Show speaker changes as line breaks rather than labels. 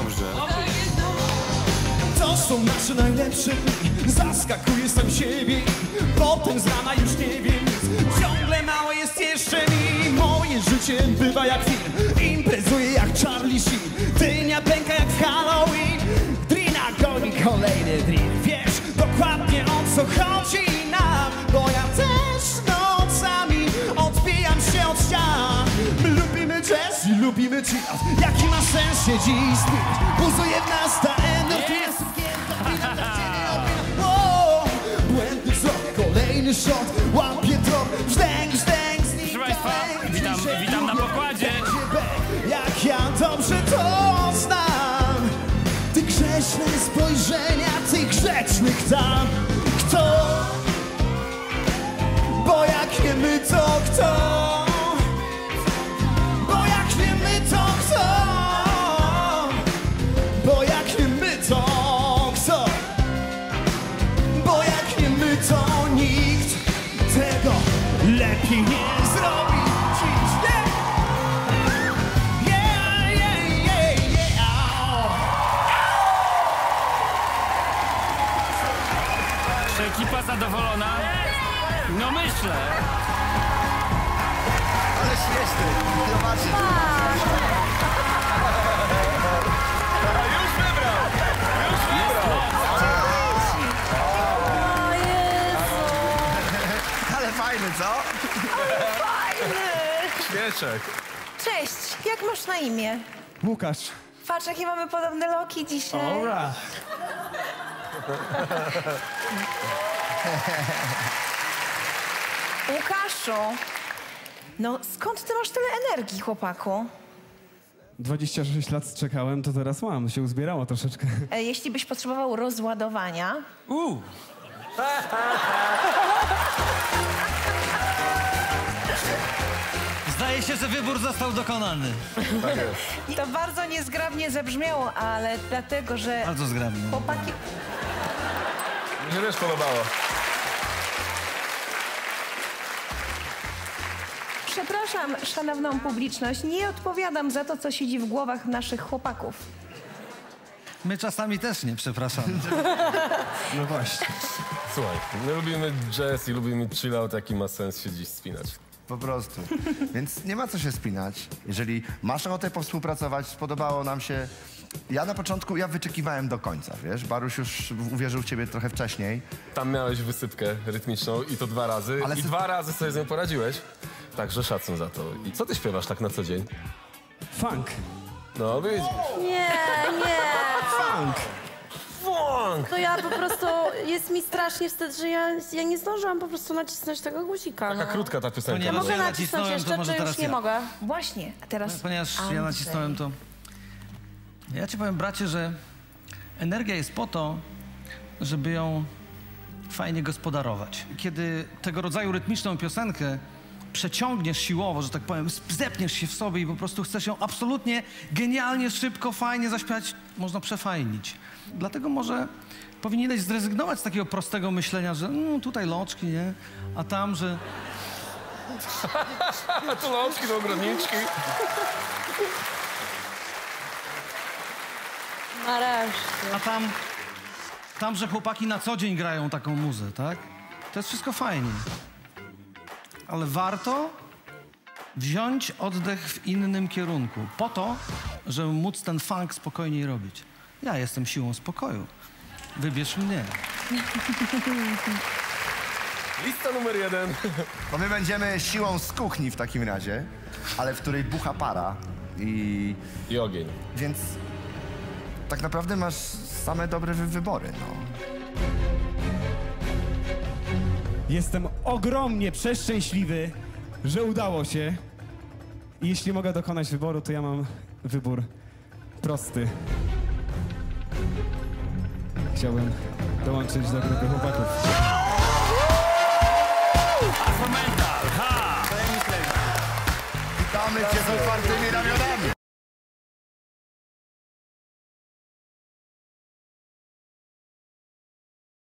dobrze.
To są nasze najlepsze dni. Zaskakuję sam siebie. Potem z rana już nie wiem nic. Ciągle mało jest jeszcze mi. Moje życie bywa jak film. Imprezuję jak Charlie Sheen. Dynia pęka jak w Halloween. Drina goni kolejny drink. Wiesz dokładnie o co chodzi nam. Bo ja też nocami odbijam się od ścian. My lubimy jazz i lubimy chill. Jaki ma sens się dziś spić? Buzuje w nas ta endorfina. Błędny wzrok, kolejny shot. Łapie trop, wzdęk, znikaj.
Proszę Państwa, witam na pokładzie.
Jak ja dobrze to znam. Ty grzeczne spojrzenia, tych grzecznych tam. Kto? Bo jak nie my, to kto? Bo jak nie my, to kto? Bo jak nie my, to kto? Bo jak nie my, to nikt tego lepiej nie zrobi dziś.
Czy ekipa zadowolona? No myślę.
Ale śmieszny, zobaczcie. Już wybrał! Już wybrał!
O Jezu!
Ale fajny, co?
Fajny!
Śmieszek.
Cześć, jak masz na imię?
Łukasz.
Patrz, jakie mamy podobne loki dzisiaj.
Alright.
Łukaszu, no skąd ty masz tyle energii, chłopaku?
26 lat czekałem, to teraz mam. Się uzbierało troszeczkę.
Jeśli byś potrzebował rozładowania...
Zdaje się, że wybór został dokonany.
Tak jest.
To bardzo niezgrabnie zabrzmiało, ale dlatego, że...
Bardzo zgrabnie.
Chłopaki...
Mi się też podobało.
Przepraszam, szanowną publiczność, nie odpowiadam za to, co siedzi w głowach naszych chłopaków.
My czasami też nie, przepraszam.
No właśnie.
Słuchaj, my lubimy jazz i lubimy chill out, jaki ma sens się dziś spinać.
Po prostu. Więc nie ma co się spinać. Jeżeli masz ochotę powspółpracować, spodobało nam się... Ja na początku, wyczekiwałem do końca, wiesz? Baruś już uwierzył w ciebie trochę wcześniej.
Tam miałeś wysypkę rytmiczną i to 2 razy.
Ale
I 2 razy sobie z nią poradziłeś. Także szacun za to. I co ty śpiewasz tak na co dzień?
Funk.
No widzisz.
Nie.
Funk.
Funk!
To ja po prostu, jest mi strasznie wstyd, że ja nie zdążyłam po prostu nacisnąć tego guzika.
Taka krótka ta piosenka.
To nie,
Mogę
ja
nacisnąć
nacisnąłem, to
jeszcze,
może
czy już
teraz
nie
ja.
mogę?
Właśnie, a teraz...
Ponieważ ja
Andrzej.
nacisnąłem to... Ja ci powiem, bracie, że energia jest po to, żeby ją fajnie gospodarować. Kiedy tego rodzaju rytmiczną piosenkę przeciągniesz siłowo, że tak powiem, zepniesz się w sobie i po prostu chcesz ją absolutnie, genialnie, szybko, fajnie zaśpiewać, można przefajnić. Dlatego może powinieneś zrezygnować z takiego prostego myślenia, że tutaj loczki, nie? A tam, że...
A to lączki, no ogrodniczki.
Nareszcie.
A tam, że chłopaki na co dzień grają taką muzę, tak? To jest wszystko fajnie. Ale warto wziąć oddech w innym kierunku. Po to, żeby móc ten funk spokojniej robić. Ja jestem siłą spokoju. Wybierz mnie.
Lista numer 1.
To my będziemy siłą z kuchni w takim razie, ale w której bucha para i...
I ogień.
Więc tak naprawdę masz same dobre wybory, no.
Jestem ogromnie przeszczęśliwy, że udało się. I jeśli mogę dokonać wyboru, to ja mam wybór prosty. Chciałbym dołączyć do grupy chłopaków.
Afromental, ha!
Witamy cię z otwartymi ramionami.